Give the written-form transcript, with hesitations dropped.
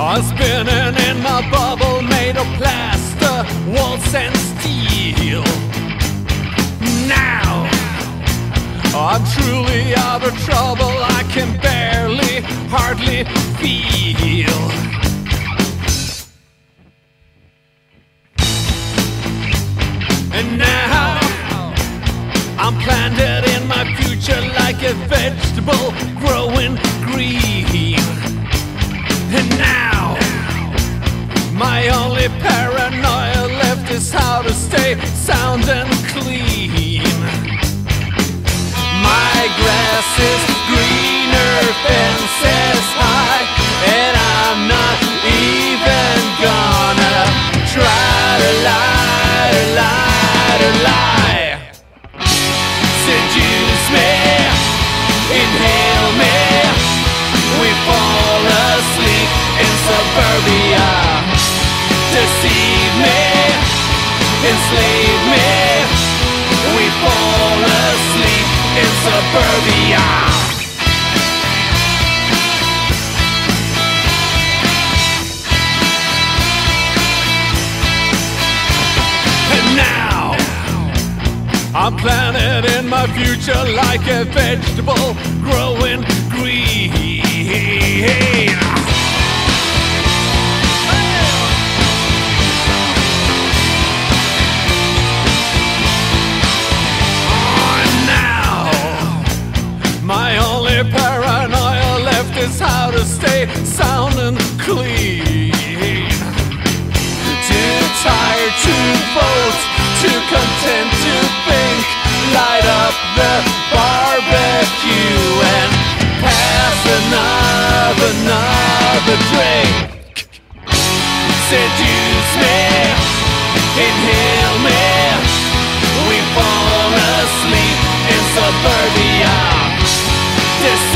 I'm spinning in my bubble made of plaster, walls and steel. Now I'm truly out of trouble. I can hardly feel. And now I'm planted in my future like a vegetable growing green. And now my only paranoia left is how to stay sound and clean. My grass is greener, fences high, and I'm not even gonna try to lie. Seduce me, inhale me, we fall asleep in suburbia. Deceive me, enslave me, we fall asleep in suburbia. And now I'm planted in my future like a vegetable growing green. My only paranoia left is how to stay sound and clean. Too tired to vote, too content to think. Light up the barbecue and pass another drink. Seduce me, inhale me, we fall asleep in suburbia. This